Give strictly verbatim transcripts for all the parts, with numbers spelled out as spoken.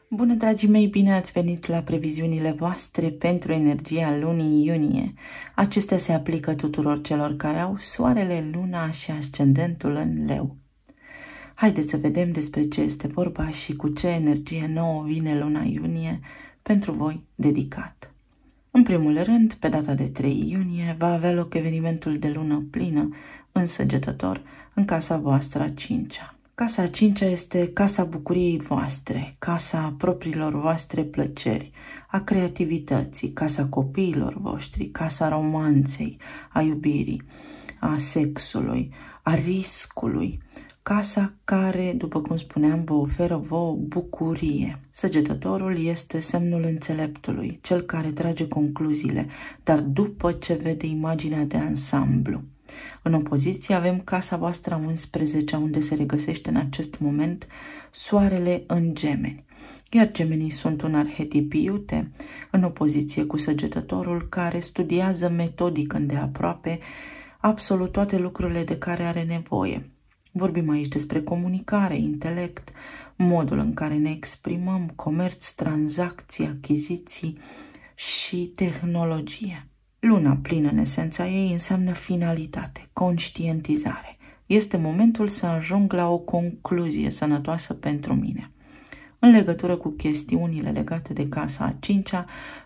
Bună, dragii mei, bine ați venit la previziunile voastre pentru energia lunii iunie. Acestea se aplică tuturor celor care au soarele, luna și ascendentul în leu. Haideți să vedem despre ce este vorba și cu ce energie nouă vine luna iunie pentru voi dedicat. În primul rând, pe data de trei iunie va avea loc evenimentul de lună plină în Săgetător, în casa voastră a cincea. Casa a cincea este casa bucuriei voastre, casa propriilor voastre plăceri, a creativității, casa copiilor voștri, casa romanței, a iubirii, a sexului, a riscului, casa care, după cum spuneam, vă oferă vouă bucurie. Săgetătorul este semnul înțeleptului, cel care trage concluziile, dar după ce vede imaginea de ansamblu. În opoziție avem casa voastră a unsprezecea, unde se regăsește în acest moment soarele în Gemeni. Iar Gemenii sunt un arhetip iute, în opoziție cu Săgetătorul, care studiază metodic îndeaproape absolut toate lucrurile de care are nevoie. Vorbim aici despre comunicare, intelect, modul în care ne exprimăm, comerț, tranzacții, achiziții și tehnologie. Luna plină în esența ei înseamnă finalitate, conștientizare. Este momentul să ajung la o concluzie sănătoasă pentru mine. În legătură cu chestiunile legate de casa a cincea,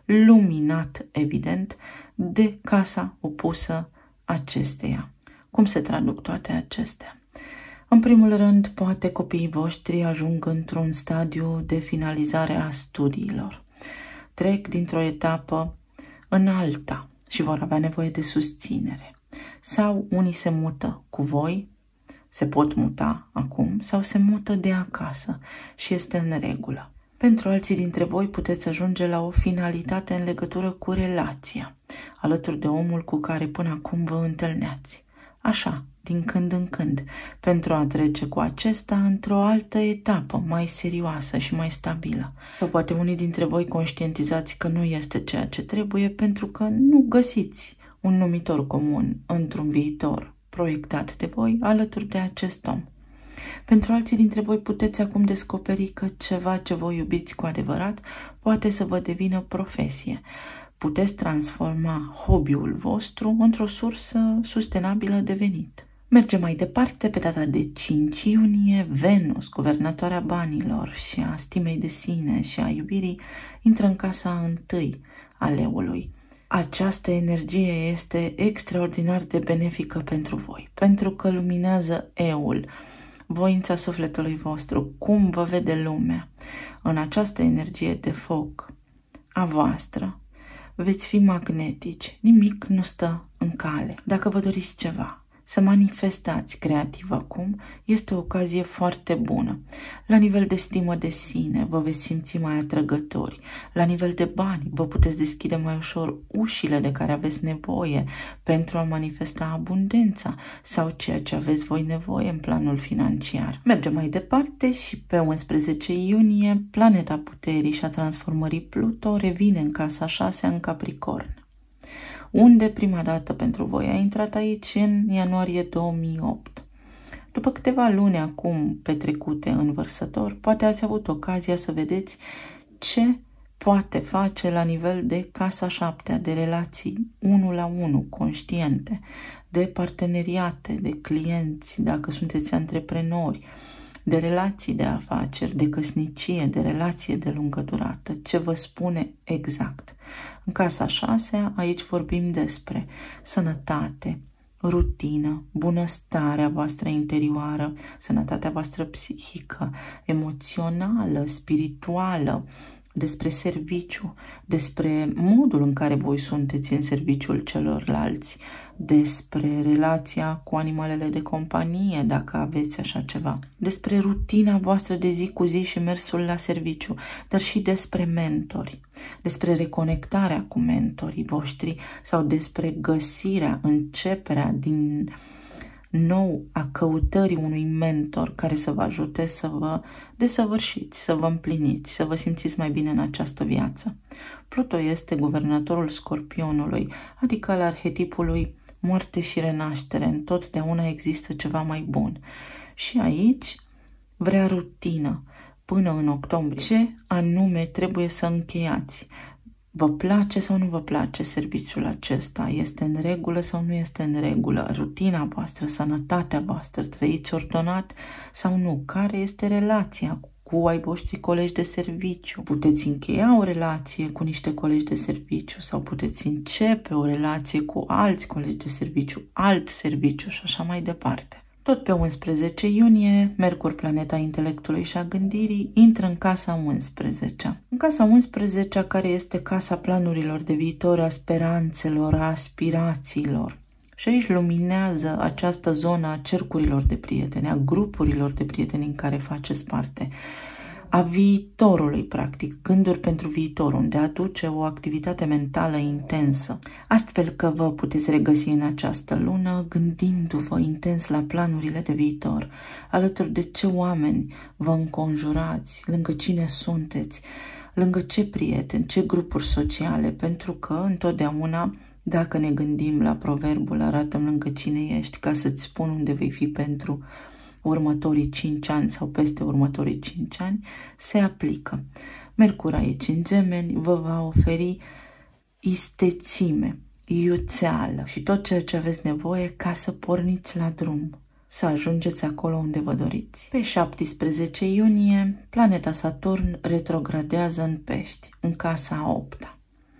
luminat, evident, de casa opusă acesteia. Cum se traduc toate acestea? În primul rând, poate copiii voștri ajung într-un stadiu de finalizare a studiilor. Trec dintr-o etapă în alta și vor avea nevoie de susținere. Sau unii se mută cu voi, se pot muta acum, sau se mută de acasă și este în regulă. Pentru alții dintre voi puteți ajunge la o finalitate în legătură cu relația, alături de omul cu care până acum vă întâlneați. Așa, din când în când, pentru a trece cu acesta într-o altă etapă mai serioasă și mai stabilă. Sau poate unii dintre voi conștientizați că nu este ceea ce trebuie pentru că nu găsiți un numitor comun într-un viitor proiectat de voi alături de acest om. Pentru alții dintre voi puteți acum descoperi că ceva ce voi iubiți cu adevărat poate să vă devină profesie. Puteți transforma hobby-ul vostru într-o sursă sustenabilă de venit. Mergem mai departe. Pe data de cinci iunie, Venus, guvernatoarea banilor și a stimei de sine și a iubirii, intră în casa întâi a leului. Această energie este extraordinar de benefică pentru voi, pentru că luminează eul, voința sufletului vostru, cum vă vede lumea. În această energie de foc a voastră veți fi magnetici, nimic nu stă în cale. Dacă vă doriți ceva, să manifestați creativ acum, este o ocazie foarte bună. La nivel de stimă de sine, vă veți simți mai atrăgători. La nivel de bani, vă puteți deschide mai ușor ușile de care aveți nevoie pentru a manifesta abundența sau ceea ce aveți voi nevoie în planul financiar. Mergem mai departe și pe unsprezece iunie, planeta puterii și a transformării Pluto revine în casa șasea în Capricorn, unde prima dată pentru voi a intrat aici în ianuarie două mii opt. După câteva luni acum petrecute în Vărsător, poate ați avut ocazia să vedeți ce poate face la nivel de casa șaptea, de relații unu la unu, conștiente, de parteneriate, de clienți, dacă sunteți antreprenori, de relații de afaceri, de căsnicie, de relație de lungă durată. Ce vă spune exact? În casa șasea, aici vorbim despre sănătate, rutină, bunăstarea voastră interioară, sănătatea voastră psihică, emoțională, spirituală, despre serviciu, despre modul în care voi sunteți în serviciul celorlalți, despre relația cu animalele de companie, dacă aveți așa ceva, despre rutina voastră de zi cu zi și mersul la serviciu, dar și despre mentori, despre reconectarea cu mentorii voștri sau despre găsirea, începerea din nou a căutării unui mentor care să vă ajute să vă desăvârșiți, să vă împliniți, să vă simțiți mai bine în această viață. Pluto este guvernatorul Scorpionului, adică al arhetipului moarte și renaștere. Întotdeauna există ceva mai bun. Și aici vrea rutină, până în octombrie. Ce anume trebuie să încheiați? Vă place sau nu vă place serviciul acesta? Este în regulă sau nu este în regulă? Rutina voastră, sănătatea voastră, trăiți ordonat sau nu? Care este relația cu ai voștri colegi de serviciu? Puteți încheia o relație cu niște colegi de serviciu sau puteți începe o relație cu alți colegi de serviciu, alt serviciu și așa mai departe. Tot pe unsprezece iunie, Mercur, planeta intelectului și a gândirii, intră în casa unsprezecea. În casa unsprezecea, care este casa planurilor de viitor, a speranțelor, a aspirațiilor. Și aici luminează această zonă a cercurilor de prieteni, a grupurilor de prieteni în care faceți parte, a viitorului, practic, gânduri pentru viitor, unde aduce o activitate mentală intensă. Astfel că vă puteți regăsi în această lună gândindu-vă intens la planurile de viitor, alături de ce oameni vă înconjurați, lângă cine sunteți, lângă ce prieteni, ce grupuri sociale, pentru că întotdeauna, dacă ne gândim la proverbul arată-mi lângă cine ești ca să-ți spun unde vei fi pentru următorii cinci ani sau peste următorii cinci ani, se aplică. Mercur aici în Gemeni vă va oferi istețime, iuțeală și tot ceea ce aveți nevoie ca să porniți la drum, să ajungeți acolo unde vă doriți. Pe șaptesprezece iunie, planeta Saturn retrogradează în Pești, în casa a opta.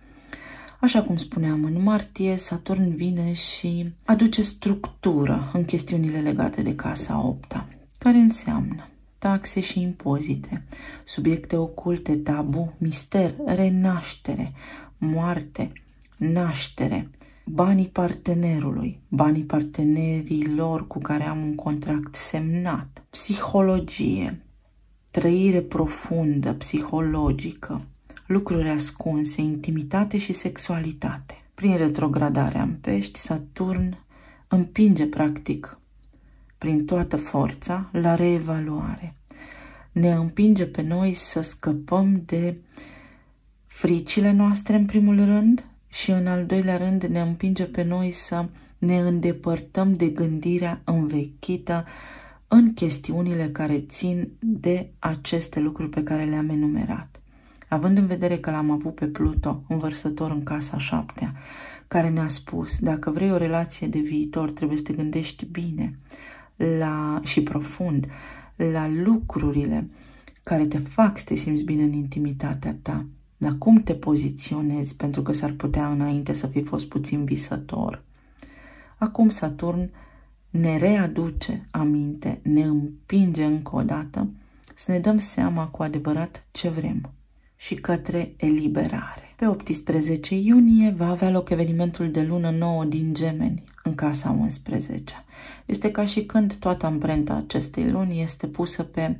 Așa cum spuneam în martie, Saturn vine și aduce structură în chestiunile legate de casa a opta, care înseamnă taxe și impozite, subiecte oculte, tabu, mister, renaștere, moarte, naștere, banii partenerului, banii partenerilor cu care am un contract semnat, psihologie, trăire profundă, psihologică, lucruri ascunse, intimitate și sexualitate. Prin retrogradarea în Pești, Saturn împinge practic prin toată forța la reevaluare. Ne împinge pe noi să scăpăm de fricile noastre în primul rând și în al doilea rând ne împinge pe noi să ne îndepărtăm de gândirea învechită în chestiunile care țin de aceste lucruri pe care le-am enumerat. Având în vedere că l-am avut pe Pluto, învărsător în casa șaptea, care ne-a spus, dacă vrei o relație de viitor, trebuie să te gândești bine la, și profund la lucrurile care te fac să te simți bine în intimitatea ta, la cum te poziționezi, pentru că s-ar putea înainte să fi fost puțin visător. Acum Saturn ne readuce aminte, ne împinge încă o dată să ne dăm seama cu adevărat ce vrem și către eliberare. Pe optsprezece iunie va avea loc evenimentul de lună nouă din Gemeni, în casa unsprezecea. Este ca și când toată amprenta acestei luni este pusă pe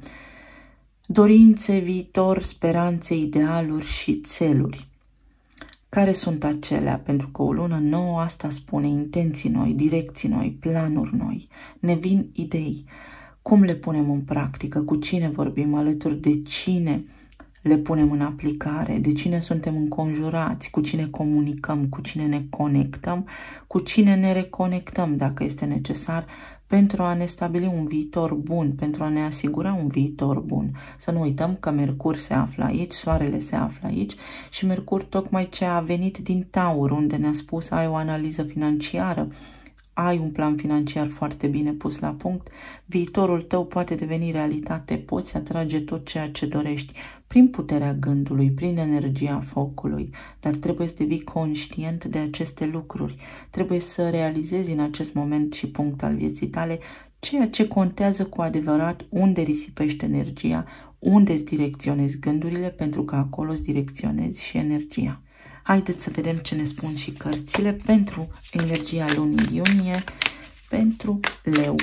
dorințe, viitor, speranțe, idealuri și țeluri. Care sunt acelea? Pentru că o lună nouă asta spune intenții noi, direcții noi, planuri noi. Ne vin idei. Cum le punem în practică? Cu cine vorbim? Alături de cine le punem în aplicare, de cine suntem înconjurați, cu cine comunicăm, cu cine ne conectăm, cu cine ne reconectăm dacă este necesar pentru a ne stabili un viitor bun, pentru a ne asigura un viitor bun. Să nu uităm că Mercur se află aici, Soarele se află aici și Mercur tocmai ce a venit din Taur, unde ne-a spus ai o analiză financiară, ai un plan financiar foarte bine pus la punct, viitorul tău poate deveni realitate, poți atrage tot ceea ce dorești prin puterea gândului, prin energia focului, dar trebuie să devii conștient de aceste lucruri. Trebuie să realizezi în acest moment și punct al vieții tale ceea ce contează cu adevărat, unde risipești energia, unde îți direcționezi gândurile, pentru că acolo îți direcționezi și energia. Haideți să vedem ce ne spun și cărțile pentru energia lunii iunie, pentru Leu.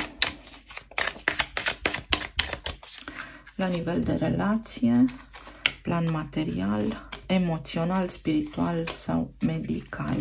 La nivel de relație, plan material, emoțional, spiritual sau medical.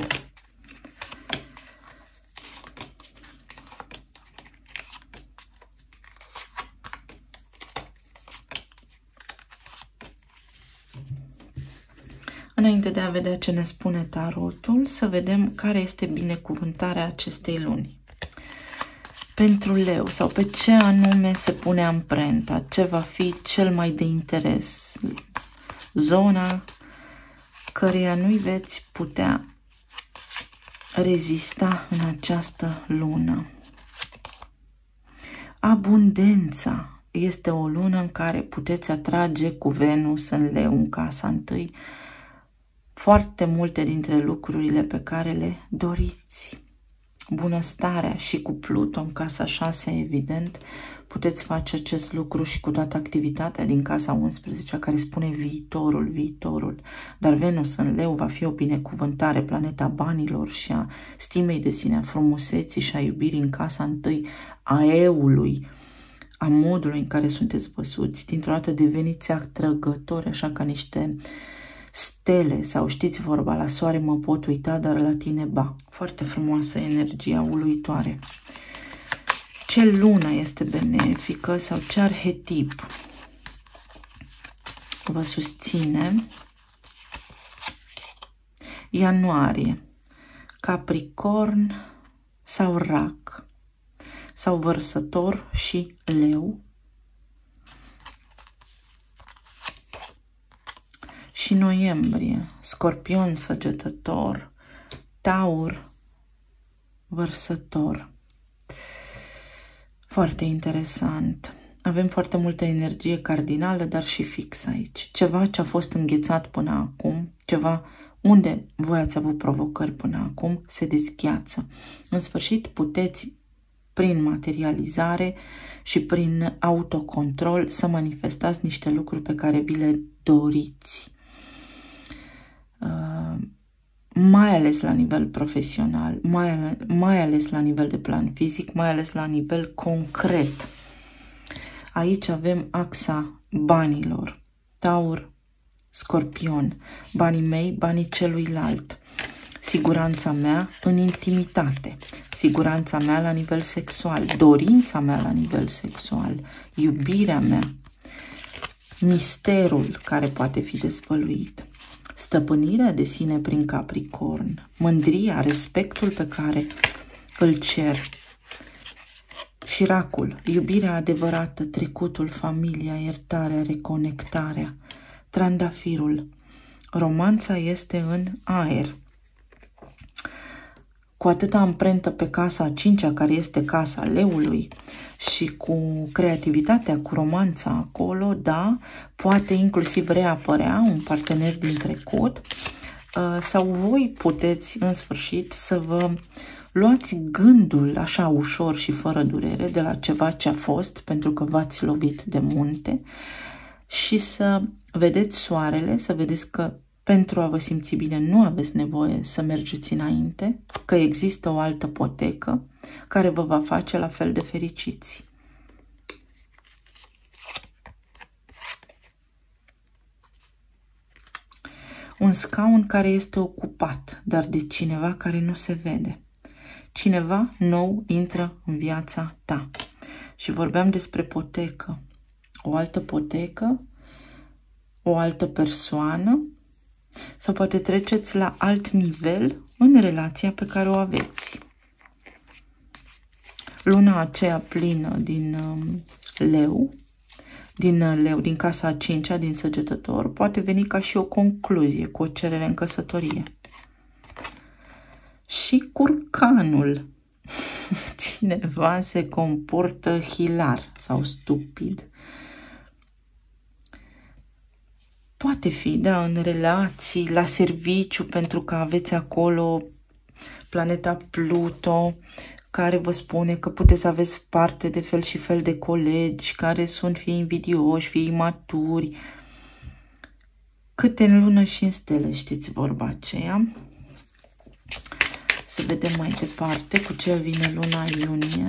Înainte de a vedea ce ne spune tarotul, să vedem care este binecuvântarea acestei luni. Pentru leu sau pe ce anume se pune amprenta, ce va fi cel mai de interes, zona căreia nu-i veți putea rezista în această lună. Abundența este o lună în care puteți atrage cu Venus în leu în casa întâi foarte multe dintre lucrurile pe care le doriți. Bunăstarea și cu Pluto în casa șase, evident, puteți face acest lucru și cu toată activitatea din casa unsprezece, care spune viitorul, viitorul. Dar Venus în leu va fi o binecuvântare, planeta banilor și a stimei de sine, a frumuseții și a iubirii în casa întâi, a eului, a modului în care sunteți văzuți. Dintr-o dată deveniți atrăgători, așa ca niște stele, sau știți vorba, la soare mă pot uita, dar la tine ba. Foarte frumoasă energia, uluitoare. Ce lună este benefică sau ce arhetip vă susține? Ianuarie, Capricorn sau Rac sau Vărsător și Leu. Și noiembrie, Scorpion, Săgetător, Taur, Vărsător. Foarte interesant. Avem foarte multă energie cardinală, dar și fix aici. Ceva ce a fost înghețat până acum, ceva unde voi ați avut provocări până acum, se dezgheață. În sfârșit puteți, prin materializare și prin autocontrol, să manifestați niște lucruri pe care vi le doriți. Uh, mai ales la nivel profesional, mai ales, mai ales la nivel de plan fizic, mai ales la nivel concret. Aici avem axa banilor, Taur, Scorpion, banii mei, banii celuilalt, siguranța mea în intimitate, siguranța mea la nivel sexual, dorința mea la nivel sexual, iubirea mea, misterul care poate fi dezvăluit, stăpânirea de sine prin Capricorn, mândria, respectul pe care îl cer, și Racul, iubirea adevărată, trecutul, familia, iertarea, reconectarea, Trandafirul, romanța este în aer. Cu atâta amprentă pe casa a cincea, care este casa leului, și cu creativitatea, cu romanța acolo, da, poate inclusiv reapărea un partener din trecut, sau voi puteți în sfârșit să vă luați gândul așa ușor și fără durere de la ceva ce a fost, pentru că v-ați lovit de munte, și să vedeți soarele, să vedeți că pentru a vă simți bine nu aveți nevoie să mergeți înainte, că există o altă potecă care vă va face la fel de fericiți. Un scaun care este ocupat, dar de cineva care nu se vede. Cineva nou intră în viața ta. Și vorbeam despre potecă. O altă potecă, o altă persoană, sau poate treceți la alt nivel în relația pe care o aveți. Luna aceea plină din um, leu, din uh, leu, din casa a cincea, din Săgetător, poate veni ca și o concluzie cu o cerere în căsătorie. Și Curcanul. Cineva se comportă hilar sau stupid. Poate fi, da, în relații, la serviciu, pentru că aveți acolo planeta Pluto, care vă spune că puteți aveți parte de fel și fel de colegi care sunt fie invidioși, fie imaturi. Câte în lună și în stele, știți vorba aceea. Să vedem mai departe cu ce vine luna iunie.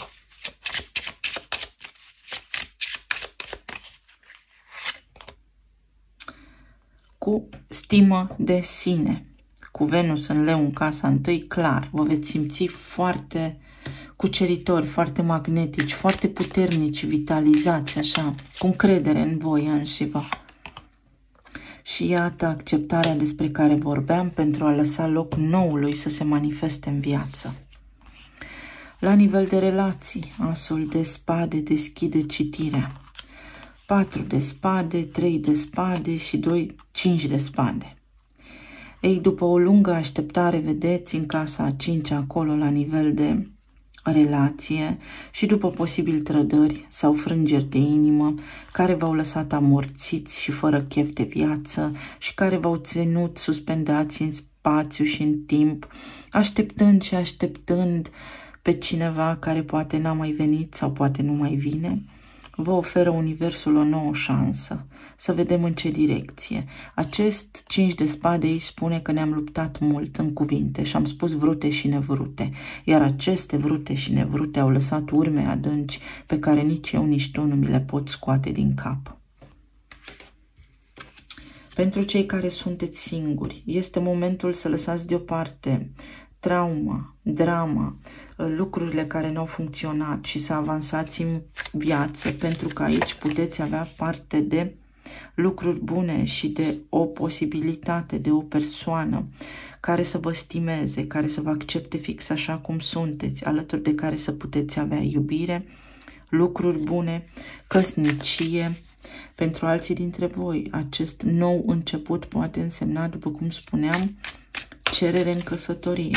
Cu stimă de sine, cu Venus în leu în casa întâi, clar, vă veți simți foarte cuceritori, foarte magnetici, foarte puternici, vitalizați, așa, cu încredere în voi înșivă. Și iată acceptarea despre care vorbeam pentru a lăsa loc noului să se manifeste în viață. La nivel de relații, asul de spade deschide citirea. patru de spade, trei de spade și doi, cinci de spade. Ei, după o lungă așteptare, vedeți în casa a cincea, acolo la nivel de relație și după posibil trădări sau frângeri de inimă care v-au lăsat amorțiți și fără chef de viață și care v-au ținut suspendați în spațiu și în timp, așteptând și așteptând pe cineva care poate n-a mai venit sau poate nu mai vine, vă oferă Universul o nouă șansă, să vedem în ce direcție. Acest cinci de spade aici spune că ne-am luptat mult în cuvinte și am spus vrute și nevrute, iar aceste vrute și nevrute au lăsat urme adânci pe care nici eu, nici tu nu mi le pot scoate din cap. Pentru cei care sunteți singuri, este momentul să lăsați deoparte trauma, drama, lucrurile care nu au funcționat și să avansați în viață, pentru că aici puteți avea parte de lucruri bune și de o posibilitate, de o persoană care să vă stimeze, care să vă accepte fix așa cum sunteți, alături de care să puteți avea iubire, lucruri bune, căsnicie. Pentru alții dintre voi, acest nou început poate însemna, după cum spuneam, cerere în căsătorie.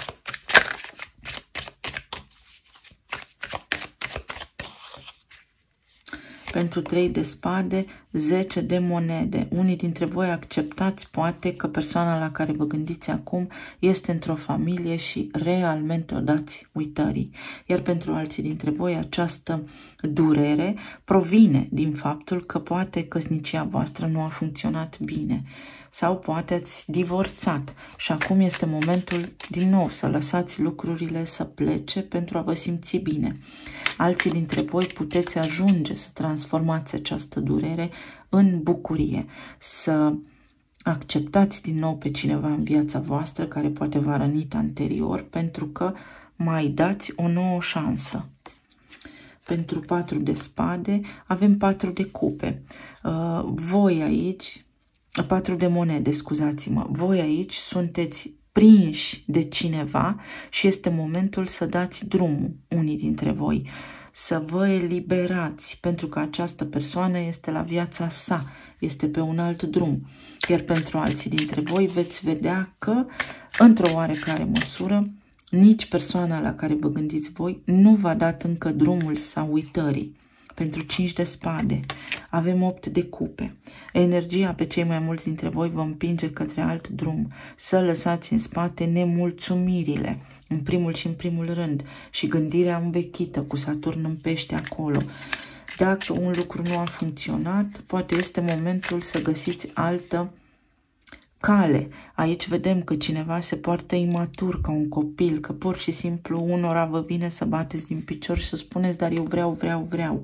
Pentru trei de spade, zece de monede. Unii dintre voi acceptați poate că persoana la care vă gândiți acum este într-o familie și realmente o dați uitării. Iar pentru alții dintre voi această durere provine din faptul că poate căsnicia voastră nu a funcționat bine sau poate ați divorțat și acum este momentul din nou să lăsați lucrurile să plece pentru a vă simți bine. Alții dintre voi puteți ajunge să transformați această durere în bucurie, să acceptați din nou pe cineva în viața voastră care poate v-a rănit anterior, pentru că mai dați o nouă șansă. Pentru patru de spade avem patru de cupe. Uh, voi aici, patru de monede, scuzați-mă, voi aici sunteți prinși de cineva și este momentul să dați drumul, unii dintre voi, să vă eliberați, pentru că această persoană este la viața sa, este pe un alt drum. Iar pentru alții dintre voi veți vedea că, într-o oarecare măsură, nici persoana la care vă gândiți voi nu v-a dat încă drumul sau uitării. Pentru cinci de spade avem opt de cupe. Energia pe cei mai mulți dintre voi vă împinge către alt drum, să lăsați în spate nemulțumirile, în primul și în primul rând, și gândirea învechită cu Saturn în pește acolo. Dacă un lucru nu a funcționat, poate este momentul să găsiți altă cale. Aici vedem că cineva se poartă imatur ca un copil, că pur și simplu unora vă vine să bateți din picior și să spuneți, dar eu vreau, vreau, vreau.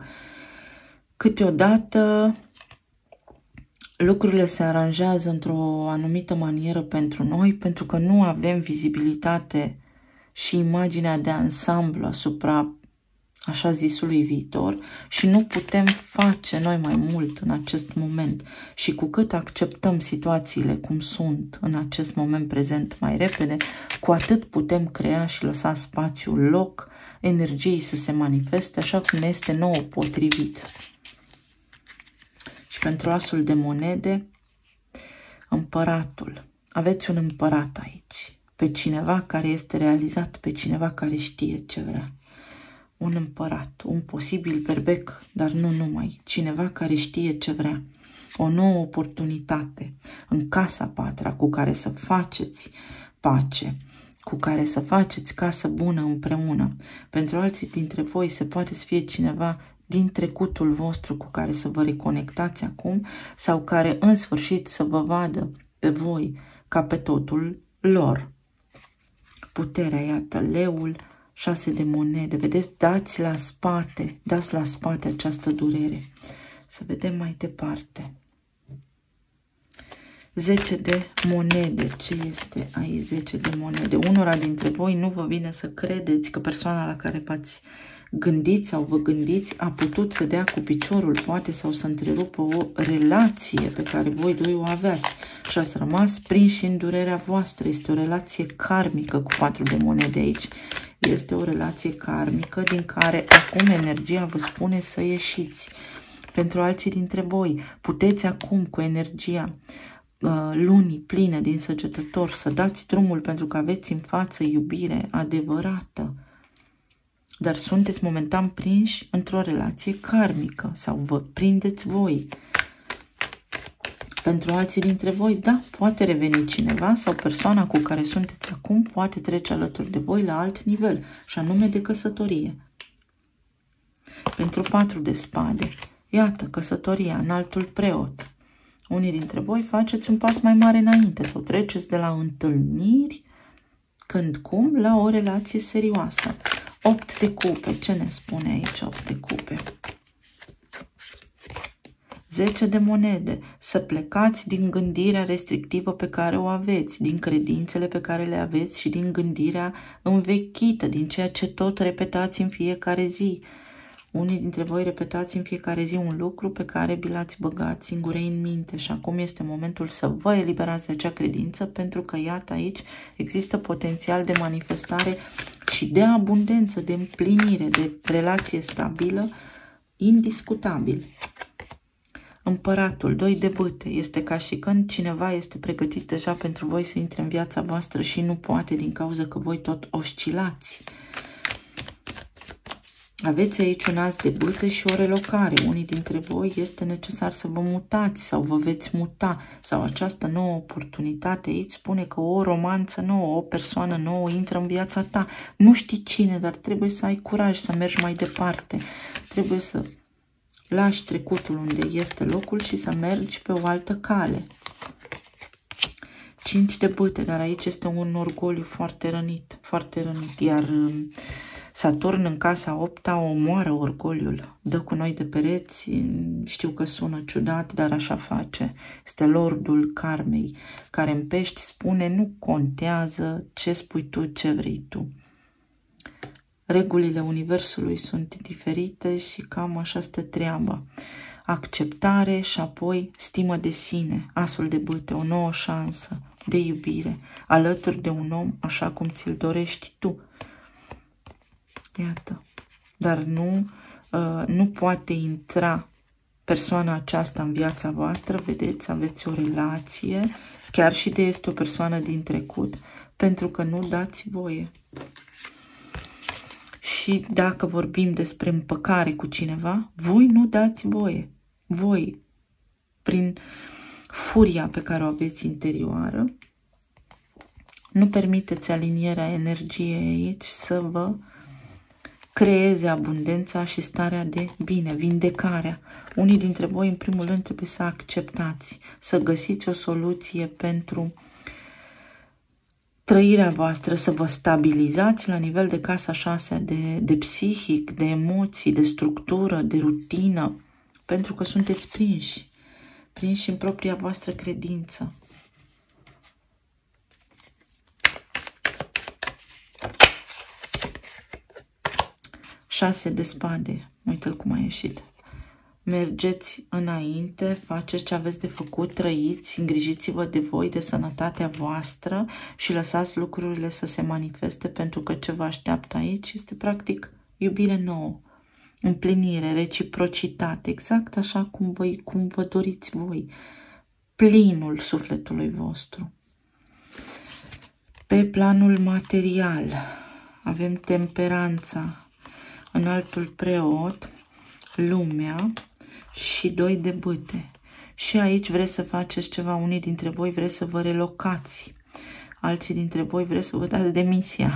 Câteodată lucrurile se aranjează într-o anumită manieră pentru noi, pentru că nu avem vizibilitate și imaginea de ansamblu asupra așa zisului viitor și nu putem face noi mai mult în acest moment. Și cu cât acceptăm situațiile cum sunt în acest moment prezent mai repede, cu atât putem crea și lăsa spațiul, loc, energiei să se manifeste așa cum ne este nouă potrivit. Și pentru asul de monede, împăratul. Aveți un împărat aici, pe cineva care este realizat, pe cineva care știe ce vrea. Un împărat, un posibil berbec, dar nu numai, cineva care știe ce vrea. O nouă oportunitate în casa patra cu care să faceți pace, cu care să faceți casă bună împreună. Pentru alții dintre voi se poate să fie cineva din trecutul vostru cu care să vă reconectați acum sau care în sfârșit să vă vadă pe voi ca pe totul lor. Puterea, iată, leul, șase de monede, vedeți, dați la spate, dați la spate această durere. Să vedem mai departe. zece de monede, ce este aici zece de monede? Unora dintre voi nu vă vine să credeți că persoana la care v-ați gândit sau vă gândiți a putut să dea cu piciorul, poate, sau să întrerupă o relație pe care voi doi o aveați. și ați rămas prinși în durerea voastră. Este o relație karmică cu patru de monede aici. Este o relație karmică din care acum energia vă spune să ieșiți. Pentru alții dintre voi, puteți acum cu energia uh, lunii pline din Săgetător să dați drumul pentru că aveți în față iubire adevărată. Dar sunteți momentan prinși într-o relație karmică sau vă prindeți voi. Pentru alții dintre voi, da, poate reveni cineva sau persoana cu care sunteți acum poate trece alături de voi la alt nivel, și anume de căsătorie. Pentru patru de spade, iată, căsătoria, înaltul preot. Unii dintre voi faceți un pas mai mare înainte sau treceți de la întâlniri, când cum, la o relație serioasă. opt de cupe, ce ne spune aici opt de cupe? zece de monede, să plecați din gândirea restrictivă pe care o aveți, din credințele pe care le aveți și din gândirea învechită, din ceea ce tot repetați în fiecare zi. Unii dintre voi repetați în fiecare zi un lucru pe care vi l-ați băgat singurei în minte și acum este momentul să vă eliberați de acea credință, pentru că, iată, aici există potențial de manifestare și de abundență, de împlinire, de relație stabilă, indiscutabil. Împăratul, doi de bâte, este ca și când cineva este pregătit deja pentru voi să intre în viața voastră și nu poate din cauza că voi tot oscilați. Aveți aici un as de bâte și o relocare. Unii dintre voi este necesar să vă mutați sau vă veți muta. Sau această nouă oportunitate aici spune că o romanță nouă, o persoană nouă intră în viața ta. Nu știi cine, dar trebuie să ai curaj să mergi mai departe. Trebuie să lași trecutul unde este locul și să mergi pe o altă cale. cinci de bâte, dar aici este un orgoliu foarte rănit, foarte rănit, iar Saturn în casa opta omoară orgoliul, dă cu noi de pereți, știu că sună ciudat, dar așa face. Este lordul karmei, care în pești spune nu contează ce spui tu, ce vrei tu. Regulile universului sunt diferite și cam așa stă treaba. Acceptare și apoi stimă de sine, asul de bâte, o nouă șansă de iubire, alături de un om așa cum ți-l dorești tu. Iată, dar nu, uh, nu poate intra persoana aceasta în viața voastră, vedeți, aveți o relație, chiar și de este o persoană din trecut, pentru că nu dați voie. Și dacă vorbim despre împăcare cu cineva, voi nu dați voie. Voi, prin furia pe care o aveți interioară, nu permiteți alinierea energiei aici să vă creeze abundența și starea de bine, vindecarea. Unii dintre voi, în primul rând, trebuie să acceptați, să găsiți o soluție pentru trăirea voastră, să vă stabilizați la nivel de casa șasea, de, de psihic, de emoții, de structură, de rutină, pentru că sunteți prinși, prinși în propria voastră credință. șase de spade, uite-l cum a ieșit. Mergeți înainte, faceți ce aveți de făcut, trăiți, îngrijiți-vă de voi, de sănătatea voastră și lăsați lucrurile să se manifeste, pentru că ce vă așteaptă aici este practic iubire nouă, împlinire, reciprocitate, exact așa cum, voi, cum vă doriți voi, plinul sufletului vostru. Pe planul material avem temperanța, înaltul preot, lumea și doi de bâte. Și aici vreți să faceți ceva, unii dintre voi vreți să vă relocați, alții dintre voi vreți să vă dați demisia.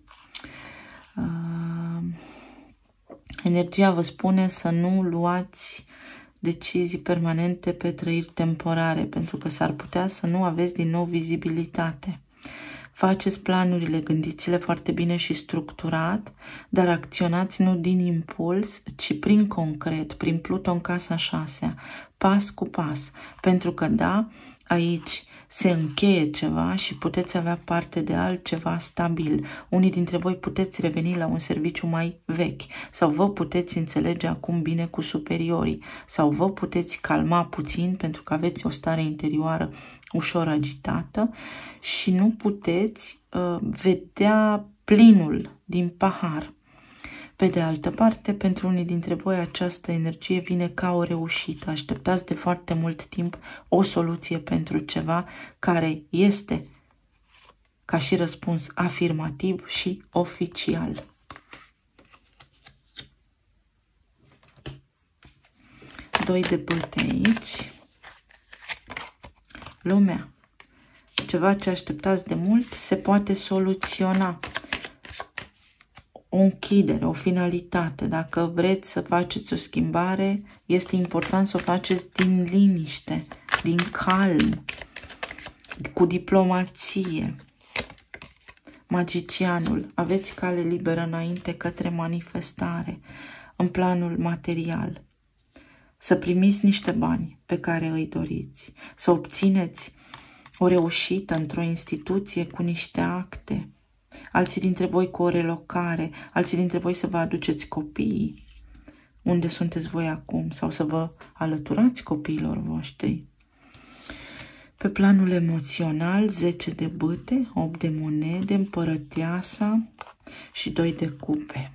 Uh, energia vă spune să nu luați decizii permanente pe trăiri temporare, pentru că s-ar putea să nu aveți din nou vizibilitate. Faceți planurile, gândiți-le foarte bine și structurat, dar acționați nu din impuls, ci prin concret, prin Pluton casa șasea, pas cu pas. Pentru că, da, aici se încheie ceva și puteți avea parte de altceva stabil. Unii dintre voi puteți reveni la un serviciu mai vechi sau vă puteți înțelege acum bine cu superiorii sau vă puteți calma puțin pentru că aveți o stare interioară ușor agitată și nu puteți uh, vedea plinul din pahar. Pe de altă parte, pentru unii dintre voi această energie vine ca o reușită. Așteptați de foarte mult timp o soluție pentru ceva care este ca și răspuns afirmativ și oficial. Doi de bâte aici. Lumea. Ceva ce așteptați de mult se poate soluționa. O închidere, o finalitate. Dacă vreți să faceți o schimbare, este important să o faceți din liniște, din calm, cu diplomație. Magicianul, aveți cale liberă înainte către manifestare, în planul material. Să primiți niște bani pe care îi doriți, să obțineți o reușită într-o instituție cu niște acte, alții dintre voi cu o relocare, alții dintre voi să vă aduceți copiii unde sunteți voi acum sau să vă alăturați copiilor voștri. Pe planul emoțional, zece de bâte, opt de monede, împărăteasa și doi de cupe.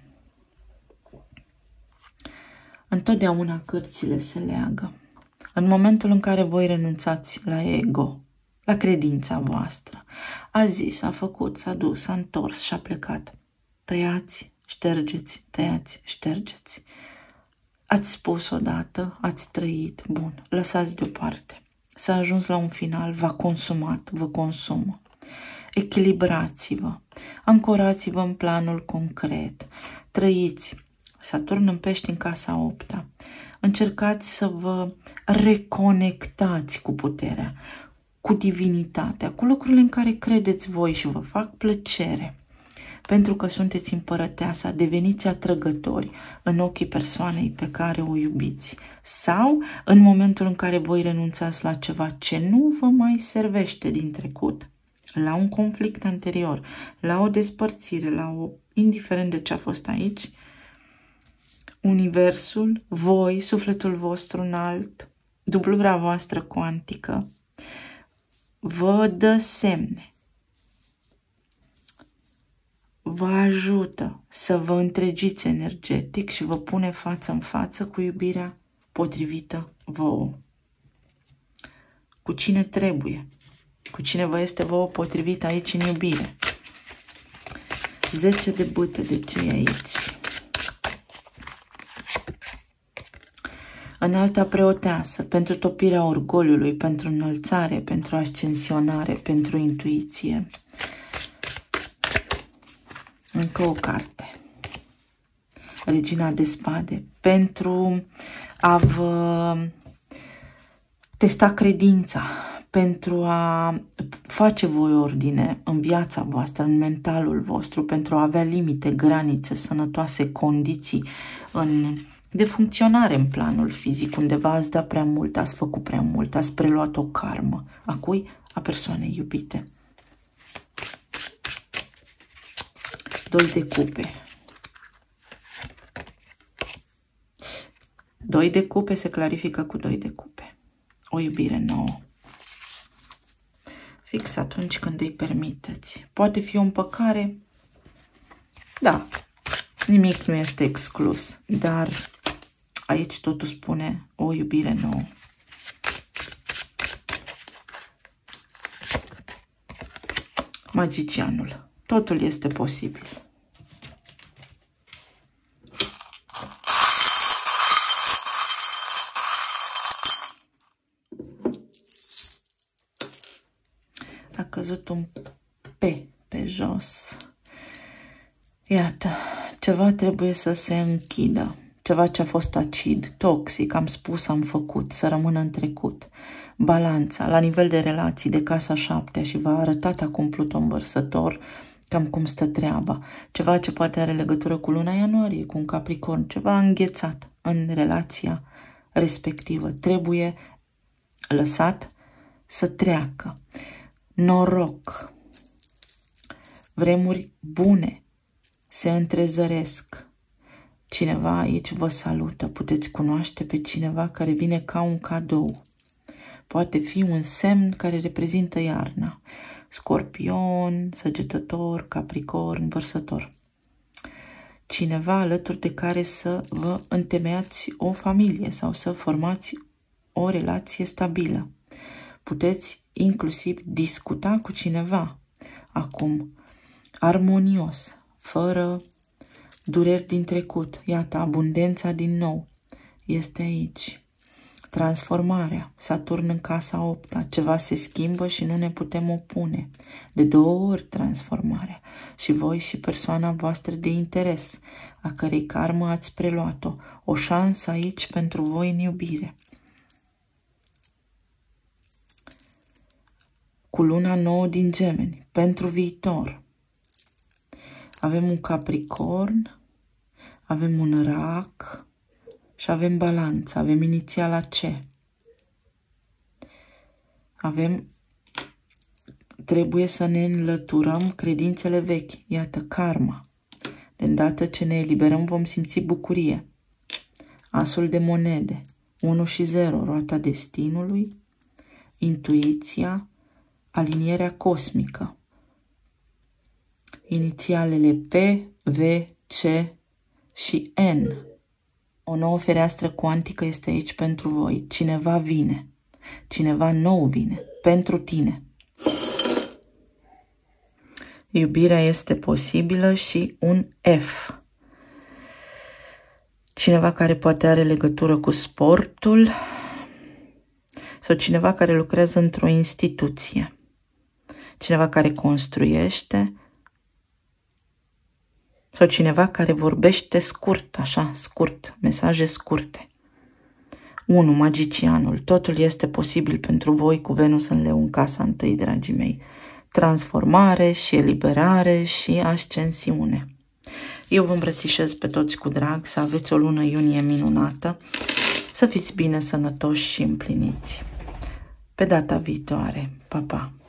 Întotdeauna cărțile se leagă. În momentul în care voi renunțați la ego, la credința voastră, a zis, a făcut, s-a dus, s-a întors și a plecat. Tăiați, ștergeți, tăiați, ștergeți. Ați spus odată, ați trăit, bun, lăsați deoparte. S-a ajuns la un final, v-a consumat, vă consumă. Echilibrați-vă, ancorați-vă în planul concret, trăiți. Saturn în Pești în casa opta. Încercați să vă reconectați cu puterea, cu divinitatea, cu lucrurile în care credeți voi și vă fac plăcere. Pentru că sunteți împărăteasa, deveniți atrăgători în ochii persoanei pe care o iubiți. Sau în momentul în care voi renunțați la ceva ce nu vă mai servește din trecut, la un conflict anterior, la o despărțire, la o, indiferent de ce a fost aici, Universul, voi, sufletul vostru înalt, dublura voastră cuantică, vă dă semne, vă ajută să vă întregiți energetic și vă pune față în față cu iubirea potrivită vouă. Cu cine trebuie, cu cine vă este vouă potrivit aici în iubire. zece de bâte, de ce e aici? Înalta preoteasă, pentru topirea orgoliului, pentru înălțare, pentru ascensionare, pentru intuiție. Încă o carte. Regina de spade, pentru a vă testa credința, pentru a face voi ordine în viața voastră, în mentalul vostru, pentru a avea limite, granițe, sănătoase, condiții în de funcționare în planul fizic, undeva ați dat prea mult, ați făcut prea mult, ați preluat o karmă. A cui? A persoanei iubite. Doi de cupe. Doi de cupe se clarifică cu doi de cupe. O iubire nouă. Fix atunci când îi permiteți. Poate fi o împăcare? Da. Nimic nu este exclus, dar aici totul spune o iubire nouă. Magicianul. Totul este posibil. A căzut un P pe jos. Iată, ceva trebuie să se închidă. Ceva ce a fost acid, toxic, am spus, am făcut, să rămână în trecut. Balanța, la nivel de relații, de casa șaptea și v-a arătat acum Pluton vărsător cam cum stă treaba. Ceva ce poate are legătură cu luna ianuarie, cu un Capricorn, ceva înghețat în relația respectivă. Trebuie lăsat să treacă. Noroc. Vremuri bune se întrezăresc. Cineva aici vă salută. Puteți cunoaște pe cineva care vine ca un cadou. Poate fi un semn care reprezintă iarna. Scorpion, Săgetător, Capricorn, Vărsător. Cineva alături de care să vă întemeiați o familie sau să formați o relație stabilă. Puteți inclusiv discuta cu cineva acum, armonios, fără dureri din trecut. Iată, abundența din nou este aici. Transformarea, Saturn în casa opta, ceva se schimbă și nu ne putem opune. De două ori transformarea. Și voi și persoana voastră de interes, a cărei karmă ați preluat-o. O șansă aici pentru voi în iubire. Cu luna nouă din Gemeni, pentru viitor. Avem un Capricorn, avem un Rac și avem Balanță, avem inițiala C. Avem, trebuie să ne înlăturăm credințele vechi, iată, karma. De îndată ce ne eliberăm vom simți bucurie. Asul de monede, unu și zero, roata destinului, intuiția, alinierea cosmică. Inițialele P, V, C și N. O nouă fereastră cuantică este aici pentru voi. Cineva vine. Cineva nou vine. Pentru tine. Iubirea este posibilă și un F. Cineva care poate are legătură cu sportul sau cineva care lucrează într-o instituție. Cineva care construiește sau cineva care vorbește scurt, așa, scurt, mesaje scurte. unu. Magicianul. Totul este posibil pentru voi cu Venus în Leu în casa întâi, dragii mei. Transformare și eliberare și ascensiune. Eu vă îmbrățișez pe toți cu drag, să aveți o lună iunie minunată, să fiți bine, sănătoși și împliniți. Pe data viitoare. Pa, pa!